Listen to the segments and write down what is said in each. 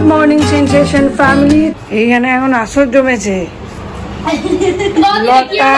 Good morning sensation family. এইখানে এখন আসর জমেছে। লতা,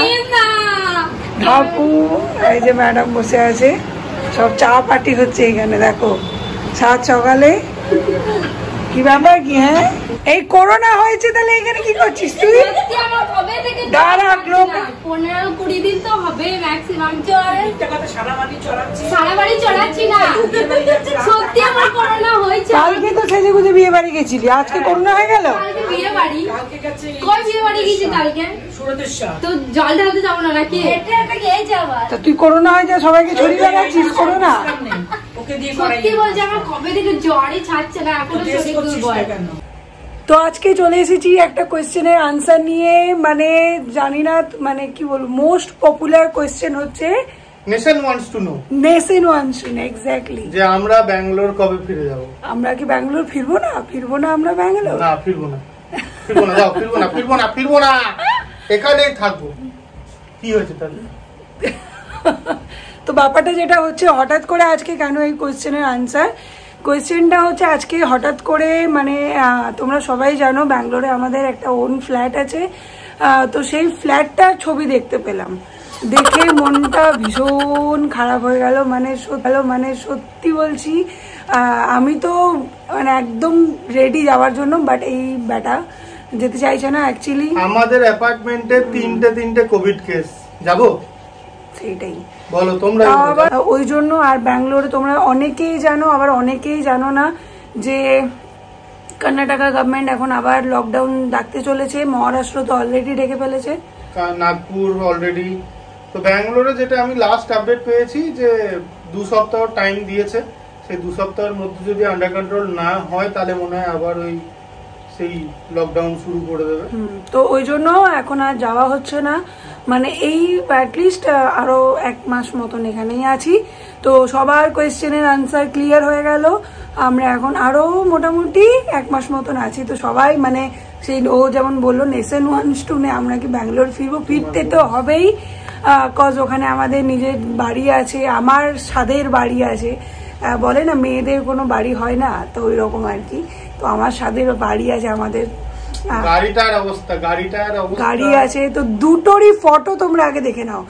ঠাকু, এই যে ম্যাডাম বসে আছে, সব চা পার্টি হচ্ছে এখানে। দেখো সাত সকালে কি ব্যাপার কি? হ্যাঁ, এই করোনা হয়েছে তাহলে এখানে কি করছিস তুই? দাঁড়া, 15-20 দিন তো হবে ম্যাক্সিমাম। সারা বাড়ি চড়াচ্ছি না, সত্যি আমার করোনা হয়েছে। কালকে তো সেজে গুজে বিয়ে বাড়ি গেছিলি, আজকে করোনা হয়ে গেল। বিয়ে বাড়ি কই বিয়ে বাড়ি গেছি কালকে, তো জল ঢালতে যাবো না নাকি? তা তুই করোনা হয়ে যা সবাইকে ছড়িয়ে লাগাচ্ছিস করোনা। সত্যি বলছি আমার কবে থেকে জ্বরই ছাড়ছে না, এখনো শরীর দুর্বল। তো আজকে চলে এসেছি একটা কোয়েশ্চেনের আনসার নিয়ে। মানে জানি না, মানে কি বলবো, মোস্ট পপুলার কোয়েশ্চেন হচ্ছে nation wants to know. Nation wants to know, exactly. যে আমরা ব্যাঙ্গালোর কবে ফিরে যাব? আমরা কি ব্যাঙ্গালোর ফিরবো না? ফিরবো না আমরা ব্যাঙ্গালোর? না, ফিরবো না, ফিরবো না, যাও, ফিরবো না, ফিরবো না, ফিরবো না, এখানেই থাকবো। কি হয়েছে তাহলে? তো ব্যাপারটা যেটা হচ্ছে, হঠাৎ করে আজকে কেন এই কোয়েশ্চেনের আনসার, কোয়েশ্চেনটা হচ্ছে আজকে হঠাৎ করে, মানে তোমরা সবাই জানো ব্যাঙ্গালোরে আমাদের একটা ওন ফ্ল্যাট আছে। তো সেই ফ্ল্যাটটার ছবি দেখতে পেলাম, দেখে মনটা ভীষণ খারাপ হয়ে গেল। মানে সত্যি বলছি, আমি তো মানে একদম রেডি যাওয়ার জন্য, বাট এই ব্যাটা যেতে চাইছে না অ্যাকচুয়ালি। আমাদের অ্যাপার্টমেন্টে তিনটে কোভিড কেস, যাবো? সেইটাই বলো তোমরা। ওই জন্য। আর ব্যাঙ্গালোরে তোমরা অনেকেই জানো, আবার অনেকেই জানো না যে কর্ণাটকা গভর্নমেন্ট এখন আবার লকডাউন ডাকতে চলেছে। মহারাষ্ট্র তো অলরেডি ডেকে ফেলেছে, নাগপুর অলরেডি। তো ব্যাঙ্গালোরে যেটা আমি লাস্ট আপডেট পেয়েছি যে 2 সপ্তাহ টাইম দিয়েছে, সেই 2 সপ্তাহের মধ্যে যদি আন্ডার কন্ট্রোল না হয় তাহলে মনে হয় আবার ওই সেই লকডাউন শুরু করে দেবে। তো ওই জন্য এখন আর যাওয়া হচ্ছে না। মানে এই অ্যাটলিস্ট আরো 1 মাস মতন এখানেই আছি। তো সবার কোয়েশ্চেনের আনসার ক্লিয়ার হয়ে গেল, আমরা এখন আরো মোটামুটি 1 মাস মতন আছি। তো সবাই মানে সেই ও যেমন বললো নেশন ওয়ান্টস টু নো, আমরা কি ব্যাঙ্গালোর ফিরবো? ফিরতে তো হবেই, কজ ওখানে আমাদের নিজের বাড়ি আছে, আমার স্বাদের বাড়ি আছে। বলে না মেয়েদের কোনো বাড়ি হয় না, তো ওই রকম আর কি। তো আমার স্বাদের বাড়ি আছে, আমাদের গাড়ি আছে। তো দুটোরই ফটো তোমরা আগে দেখে নাও।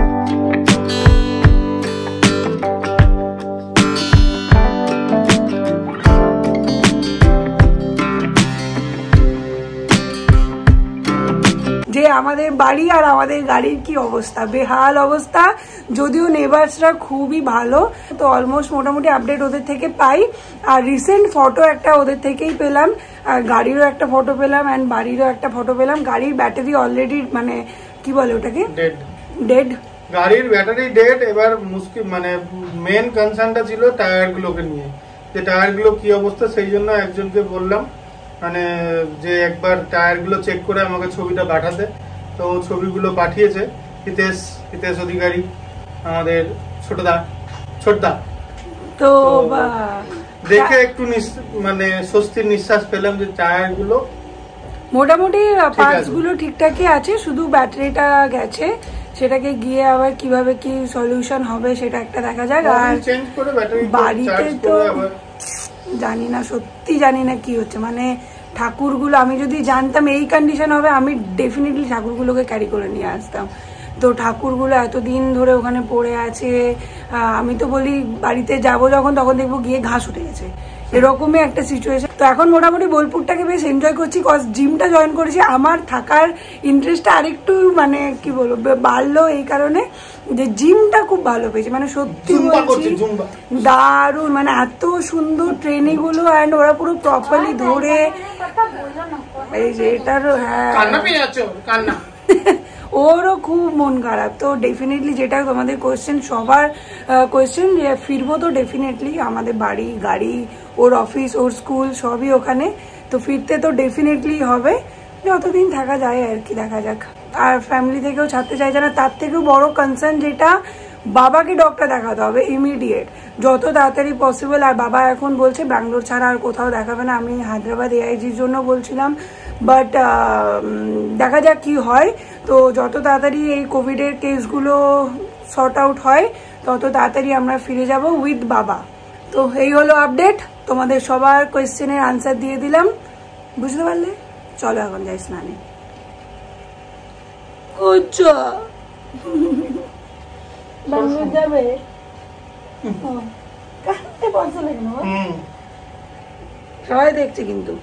যে আমাদের বাড়ি আর আমাদের গাড়ির কি অবস্থা, বেহাল অবস্থা। যদিও নেবার্সরা খুবই ভালো, তো অলমোস্ট মোটামুটি আপডেট ওদের থেকে পাই। আর রিসেন্ট ফটো একটা ওদের থেকেই পেলাম, আর গাড়িরও একটা ফটো পেলাম, অ্যান্ড বাড়িরও একটা ফটো পেলাম। গাড়ির ব্যাটারি অলরেডি মানে কি বলে ওটাকে, ডেড। গাড়ির ব্যাটারি ডেড। এবার মুশকিল, মানে মেন কনসার্নটা ছিল টায়ার গুলোকে নিয়ে, যে টায়ার গুলো কি অবস্থা। সেই জন্য একজনকে বললাম মানে যে একবার টায়ার গুলো চেক করে আমাকে ছবিটা পাঠাতে। তো ছবিগুলো পাঠিয়েছে হিতেশ অধিকারী, আমাদের ছোটদা। তো দেখে একটু মানে স্বস্তির নিঃশ্বাস পেলাম যে টায়ার গুলো মোটামুটি পার্টস গুলো ঠিকঠাকই আছে, শুধু ব্যাটারিটা গেছে। সেটাকে গিয়ে আবার কিভাবে কি সলিউশন হবে সেটা একটা দেখা যাক। আর বাড়িতে তো জানি না, সত্যি জানি না কি হচ্ছে। মানে ঠাকুরগুলো আমি যদি জানতাম এই কন্ডিশন হবে, আমি ডেফিনেটলি ঠাকুরগুলোকে ক্যারি করে নিয়ে আসতাম। তো ঠাকুরগুলো এতদিন ধরে ওখানে পড়ে আছে। আমি তো বলি বাড়িতে যাব যখন, তখন দেখবো গিয়ে ঘাস উঠে গেছে, এরকমই একটা সিচুয়েশন। তো এখন মোটামুটি বোলপুরটাকে বেশ এনজয় করছি, কজ জিমটা জয়েন করেছি। আমার থাকার ইন্টারেস্টটা আরেকটু মানে কি বলবো বাড়লো এই কারণে যে জিমটা খুব ভালো পেয়েছি। মানে সত্যি বলছি দারুণ, মানে এত সুন্দর ট্রেনিং গুলো, অ্যান্ড ওরা পুরো প্রপারলি ধরে এই যে এটার। হ্যাঁ, ওরও খুব মন খারাপ। তো ডেফিনেটলি যেটা তোমাদের কোয়েশ্চেন, সবার কোয়েশ্চেন যে ফিরবো তো ডেফিনেটলি, আমাদের বাড়ি, গাড়ি, ওর অফিস, ওর স্কুল সবই ওখানে। তো ফিরতে তো ডেফিনেটলি হবে, যতদিন থাকা যায় আর কি, দেখা যাক। আর ফ্যামিলি থেকেও ছাড়তে চাইছে না। তার থেকেও বড় কনসার্ন যেটা, বাবাকে ডক্টর দেখাতে হবে ইমিডিয়েট, যত তাড়াতাড়ি পসিবল। আর বাবা এখন বলছে ব্যাঙ্গালোর ছাড়া আর কোথাও দেখাবে না। আমি হায়দ্রাবাদ এআইজির জন্য বলছিলাম, বাট দেখা যাক কি হয়। তো যত তাড়াতাড়ি এই কোভিডের কেসগুলো সর্ট আউট হয়, তত তাড়াতাড়ি আমরা ফিরে যাব উইথ বাবা। তো এই হলো আপডেট। তোমাদের সবার কোয়েশ্চেনের আনসার দিয়ে দিলাম, বুঝতে পারলে? চলো এখন যাই স্নানে। যাবে সবাই দেখছে কিন্তু।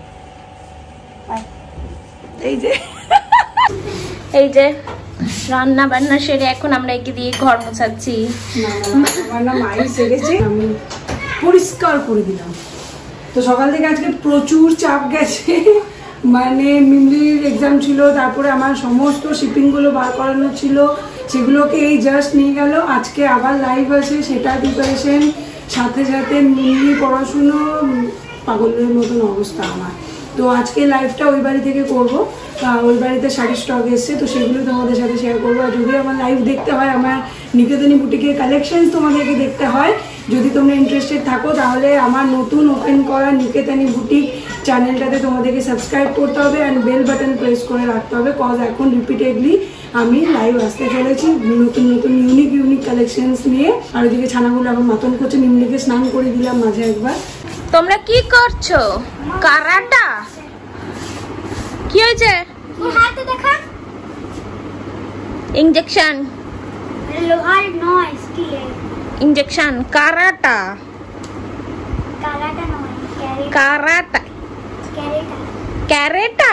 এই যে রান্না বান্না সেরে এখন আমরা একে দিয়ে ঘর মোছাচ্ছি। মাই সেরেছে, আমি পরিষ্কার করে দিলাম। তো সকাল থেকে আজকে প্রচুর চাপ গেছে, মানে মিমলির এক্সাম ছিল, তারপরে আমার সমস্ত শিপিংগুলো বার করানো ছিল, সেগুলোকে এই জাস্ট নিয়ে গেল। আজকে আবার লাইভ আছে, সেটা প্রিপারেশন, সাথে সাথে মিমলি পড়াশুনো, পাগলের মতন অবস্থা আমার। তো আজকে লাইভটা ওই বাড়ি থেকে করবো, ওই বাড়িতে শাড়ির স্টক এসছে, তো সেগুলো তোমাদের সাথে শেয়ার করবো। আর যদি আমার লাইভ দেখতে হয়, আমার নিকেতনী বুটিকের কালেকশন তোমাদেরকে দেখতে হয়, যদি তোমরা ইন্টারেস্টেড থাকো, তাহলে আমার নতুন ওপেন করা নিকেতনী বুটিক চ্যানেলটাতে তোমাদেরকে সাবস্ক্রাইব করতে হবে অ্যান্ড বেল বাটন প্রেস করে রাখতে হবে, কজ এখন রিপিটেডলি আমি লাইভ আসতে চলেছি নতুন নতুন ইউনিক কালেকশনস নিয়ে। আর ওইদিকে ছানাগুলো এখন মাতন করছে, মিমলিকে স্নান করে দিলাম মাঝে একবার। তোমরা কি করছো? কারাটা কি হয়েছে? হাতে দেখা ইনজেকশন, লোহার নয় স্টিলের ইনজেকশন। কারাটা কারাটা নয়, কারাটা ক্যারেটা ক্যারেটা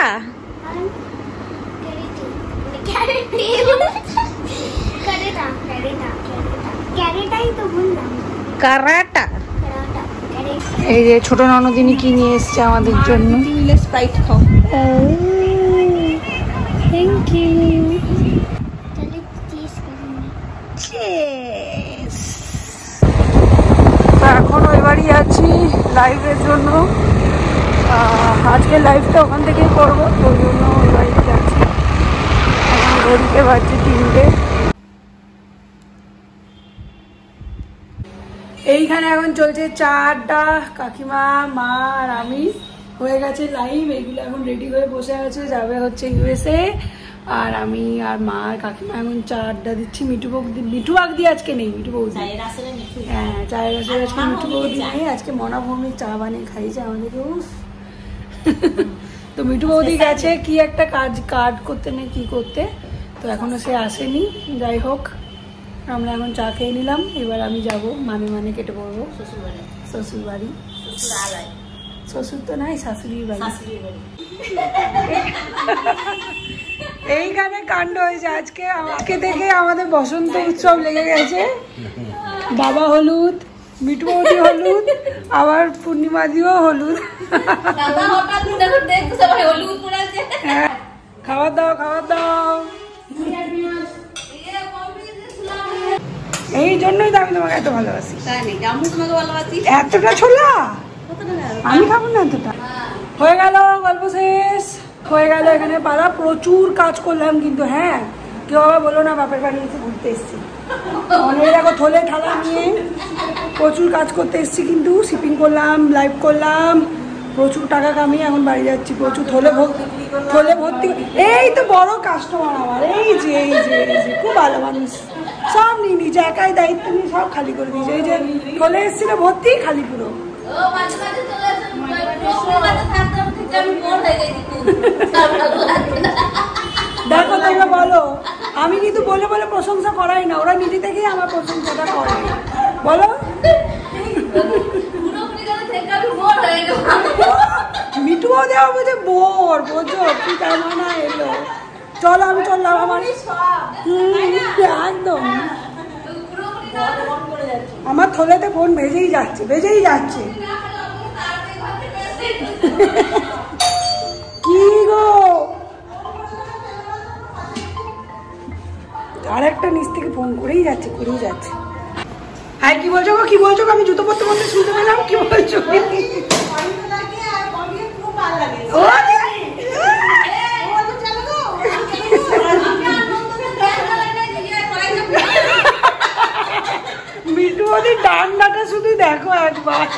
ক্যারেটাই তো বললাম, কারাটা। এই যে ছোট ননদিনী কি নিয়ে এসছে আমাদের জন্য, স্প্রাইট খাও। Thank you. এখন ওই বাড়ি আছি লাইভের জন্য, আজকে লাইভটা ওখান থেকেই করবো, তো ওই জন্য ওই বাড়িতে যাচ্ছি। এখন ঘড়িতে বাজছে 3টে। এইখানে এখন চলছে চা আড্ডা, কাকিমা, মা আর আমি হয়ে গেছে লাইভ। এইগুলো এখন রেডি হয়ে বসে আছে, যাবে হচ্ছে ইউএসএ। আর আমি আর মা আর কাকিমা এখন চা আড্ডা দিচ্ছি। মিঠু বৌদি আজকে নেই, মিঠু বৌদি, হ্যাঁ চায়ের আসলে আজকে মিঠু বৌদি নেই, আজকে মনা ভৌমিক চা বানিয়ে খাইছে আমাদেরকে। তো মিঠু বৌদি গেছে কি একটা কার্ড করতে না কি করতে, তো এখনো সে আসেনি। যাই হোক, আমরা এখন চা খেয়ে নিলাম, এবার আমি যাব মানে কেটে পড়বো শ্বশুর বাড়ি। শ্বশুর তো নাই, শাশুড়ির বাড়ি। এইখানে কাণ্ড হয়েছে আজকে থেকে আমাদের বসন্ত উৎসব লেগে গেছে। বাবা হলুদ, মিঠু বৌদি হলুদ, আবার পূর্ণিমাদিও হলুদ। হ্যাঁ, খাবার দাও। এই জন্যই তো আমি তোমাকে এত ভালোবাসি। এতটা ছোলা আমি খাবো না, এতটা। হয়ে গেল, গল্প শেষ হয়ে গেল। এখানে পাড়া প্রচুর কাজ করলাম, কিন্তু হ্যাঁ কেউ আবার বলো না বাপের বাড়ি এসে ঘুরতে এসছি। অনেক দেখো থলে ঠালা নিয়ে প্রচুর কাজ করতে এসছি, কিন্তু শিপিং করলাম, লাইভ করলাম, প্রচুর টাকা কামিয়ে এখন বাড়ি যাচ্ছি। প্রচুর থলে ভর্তি। এই তো বড় কাস্টমার আমার, এই যে খুব ভালো মানুষ, সব নিয়ে নিয়েছে, একাই দায়িত্ব নিয়ে সব খালি করে দিয়েছে। এই যে থলে এসেছিল ভর্তি, খালি পুরো। দেখো তোমরা বলো, আমি কিন্তু বলে প্রশংসা করাই না, ওরা নিজে থেকেই আমার প্রশংসাটা করে। বলো মিঠু দেওয়া বুঝে বোর বোঝো কি তার না এলো। চলো আমি চললাম আমার, একদম আমার থলেতে ফোন ভেজেই যাচ্ছে। কি গো, আরেকটা নিচ থেকে ফোন করেই যাচ্ছে। হ্যাঁ কি বলছো গো, আমি জুতো পরতে শুনতে পেলাম, কি বলছো? মিঠু ওদের ডান্ডাটা শুধু দেখো একবার।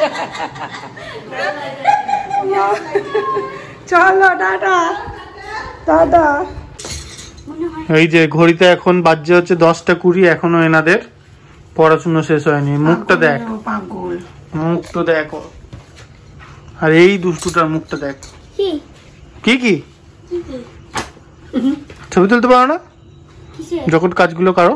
চলো টাটা। এই যে ঘড়িতে এখন বাজে হচ্ছে 10:20, এখনো এনাদের পড়াশোনা শেষ হয়নি। মুখটা দেখো, মুখটা দেখো, আর এই দুষ্টুটার মুখটা দেখ। কি কি কি কি কি ছবি তুলতে পারো না কিসে? যখন কাজগুলো করো?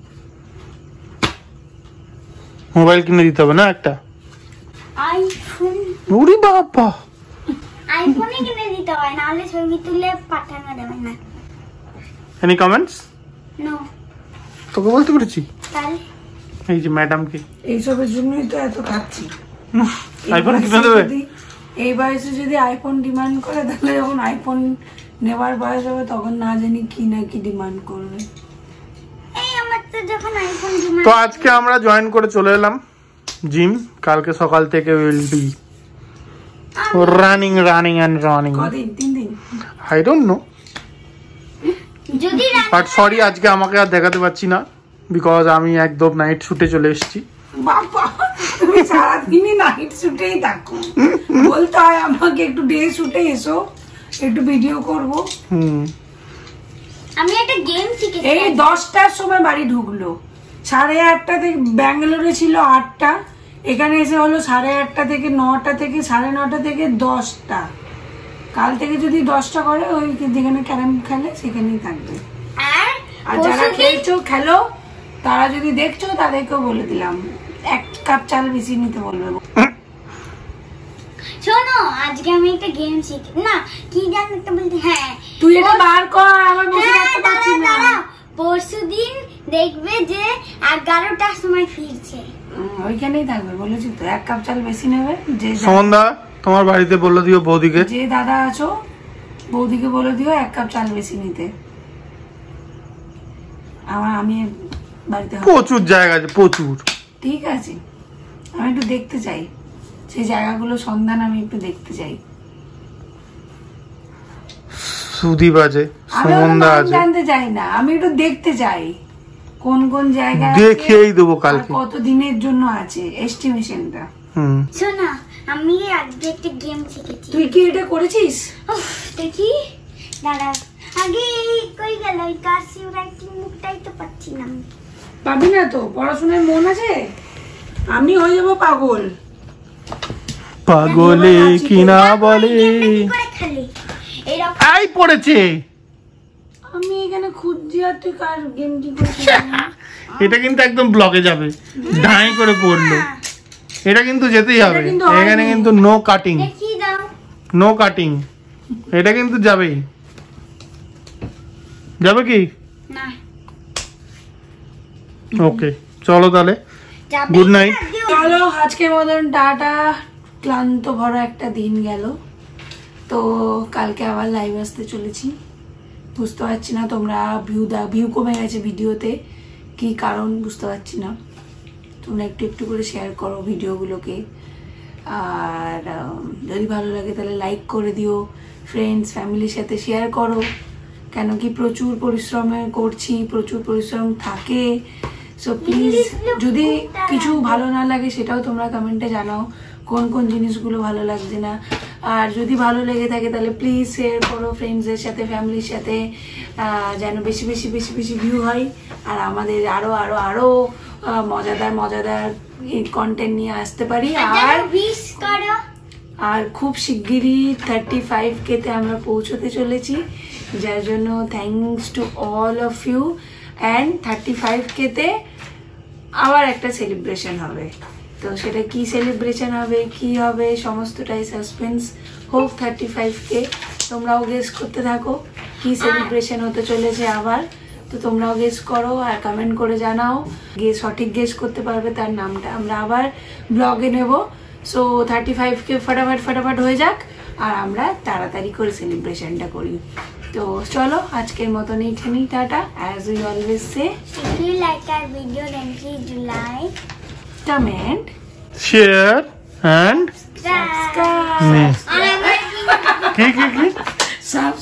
মোবাইল কিনে দিতে হবে না একটা? আইফোন ওরে বাবা, আইফোনে কিনে দিতে হয়, নাহলে ছবি তুলে পাঠানো যাবে না। Any comments? নো। তোকে বলতে পেরেছি তাহলে এই যে ম্যাডামকে এইসবের জন্যই তো এত খাচ্ছি। আইফোন কিনে দেবে? এই বয়সে যদি আইফোন ডিমান্ড করে, তাহলে যখন আইফোন নেওয়ার বয়স হবে তখন না জানি কি না কি ডিমান্ড করবে। এই আমার তো যখন আইফোন ডিমান্ড। তো আজকে আমরা জয়েন করে চলে এলাম জিম। কালকে সকাল থেকে will be running and running. কদিন? 3 দিন? আই ডোন্ট নো, যদি বাট সরি আজকে আমাকে আর দেখাতে পাচ্ছি না, বিকজ আমি একদম নাইট শুটে চলে এসেছি। বাবা, তুমি সারাদিনই নাইট শুটেই থাকো। বলতে হয় আমাকে একটু ডে শুটে এসো, একটু ভিডিও করবো। আমি একটা গেম শিখেছি। এই 10টার সময় বাড়ি ঢুকলো, 8:30 থেকে ব্যাঙ্গালোরে ছিল 8টা, এখানে এসে হলো 8:30 থেকে 9টা থেকে 9:30 থেকে 10টা। কাল থেকে যদি 10টা করে, ওই যেখানে ক্যারাম খেলে সেখানেই থাকবে। আর যারা খেলছো খেলো, তারা যদি দেখছো তাদেরকেও বলে দিলাম 1 কাপ চাল বেশি নিতে বলবে। শোনো, আজকে আমি একটা গেম শিখি না, কি জানতে বলতে, হ্যাঁ তুই এটা বার কর, আমার বসে থাকতে পারছি না। পরশুদিন দেখবে যে 11টার সময় ফিরছে। ওইখানেই থাকবে বলেছি তো, 1 কাপ চাল বেশি নেবে। যে সন্ধ্যা তোমার বাড়িতে বলে দিও বৌদিকে, যে দাদা আছো বৌদিকে বলে দিও 1 কাপ চাল বেশি নিতে। আমি বাড়িতে প্রচুর জায়গা আছে, প্রচুর। ঠিক আছে, আমি একটু দেখতে চাই সেই জায়গাগুলো, সন্ধান আমি একটু দেখতে চাই। সুদীপ আছে, আমি সুমনদা আছে, জানতে চাই না, আমি একটু দেখতে চাই কোন কোন জায়গা দেখেই দেবো কালকে, কত দিনের জন্য আছে এস্টিমেশনটা। শোনা, আমি আজকে একটা গেম শিখেছি। তুই কি এটা করেছিস? দেখি, দাঁড়া, আগে কই গেল ওই কার্সিভ রাইটিং মুখটাই তো পাচ্ছি না। পাবি না তো, পড়াশোনায় মন আছে। আমি হয়ে যাবো পাগল। পাগলে কিনা বলে খালি এরকম আই পড়েছে। আমি এখানে খুঁজছি আর তুই কার গেমটি করছিস? এটা কিন্তু একদম ব্লকে যাবে, ঢাই করে পড়লো। এটা কিন্তু যেতেই হবে, এখানে কিন্তু নো কাটিং, দেখি দাও। নো কাটিং, এটা কিন্তু যাবেই। যাবে কি? না, ওকে চলো তাহলে, যাবে গুড নাইট। চলো আজকের মতন টাটা। ক্লান্ত ভরা একটা দিন গেল, তো কালকে আবার লাইভ আসতে চলেছি। বুঝতে পারছি না, তোমরা ভিউ কমে গেছে ভিডিওতে, কি কারণ বুঝতে পারছি না। তোমরা একটু একটু করে শেয়ার করো ভিডিওগুলোকে, আর যদি ভালো লাগে তাহলে লাইক করে দিও, ফ্রেন্ডস ফ্যামিলির সাথে শেয়ার করো। কেন কি প্রচুর পরিশ্রমে করছি, প্রচুর পরিশ্রম থাকে। সো প্লিজ, যদি কিছু ভালো না লাগে সেটাও তোমরা কমেন্টে জানাও, কোন কোন জিনিসগুলো ভালো লাগছে না। আর যদি ভালো লেগে থাকে তাহলে প্লিজ শেয়ার করো ফ্রেন্ডসদের সাথে, ফ্যামিলির সাথে, যেন বেশি বেশি বেশি বেশি ভিউ হয়, আর আমাদের আরো আরো আরো মজাদার মজাদার কন্টেন্ট নিয়ে আসতে পারি। আর খুব শিগগিরই 35K-তে আমরা পৌঁছতে চলেছি, যার জন্য thanks to all of you. And 35K-তে আবার একটা সেলিব্রেশন হবে, তো সেটা কি সেলিব্রেশন হবে, কি হবে, সমস্তটাই সাসপেন্স। হোক 35K, তোমরাও গেস করতে থাকো কি সেলিব্রেশন হতে চলেছে আবার। তো তোমরাও গেস করো আর কমেন্ট করে জানাও, সঠিক গেস করতে পারবে তার নামটা আমরা আবার ব্লগে নেব। সো 35K ফটাফট হয়ে যাক, আর আমরা তাড়াতাড়ি করে সেলিব্রেশনটা করি। তো চলো আজকের মতন এইখানেই ta ta. As we always say, if you like our video then please like, comment, share and subscribe. কি And কি কি subscribe.